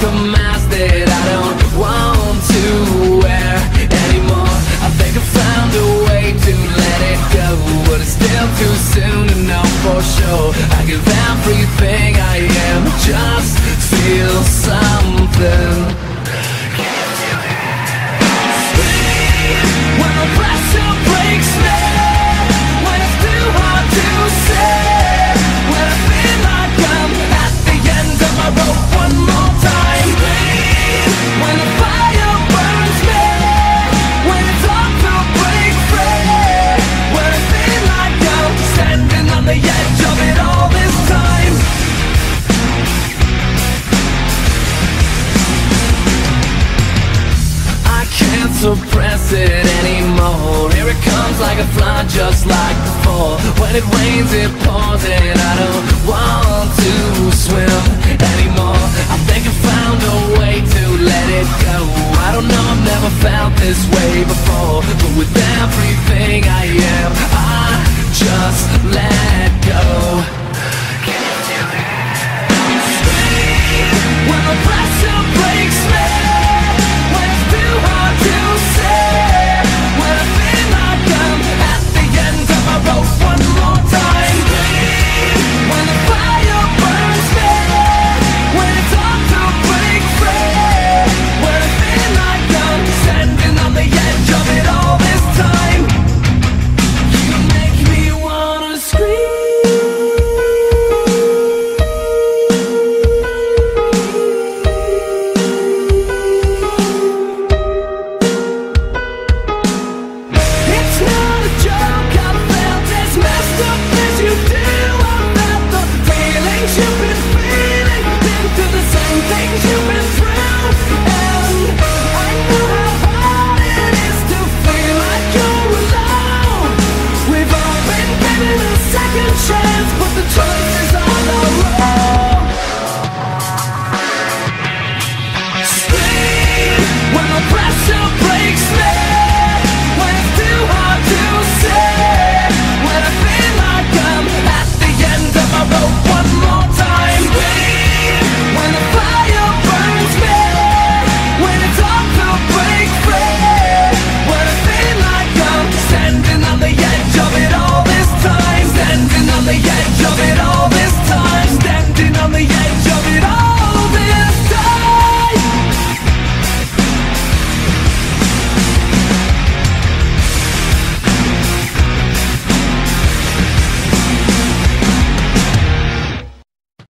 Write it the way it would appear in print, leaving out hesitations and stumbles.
a mask that I don't want to wear anymore. I think I found a way to let it go, but it's still too soon to know for sure. I give everything I am, just feel something. When the pressure breaks me, when it's too hard to say, when I feel like I'm at the end of my rope one more time. When the fire burns me, when it's hard to break free, when I feel like I'm standing on the edge of it all this time. I can't suppress it anymore. Here it comes like a flood, just like before. When it rains it pours and I don't want to swim anymore. I think I found a way to let it go. I don't know, I've never felt this way before, but with everything I am, I just let go.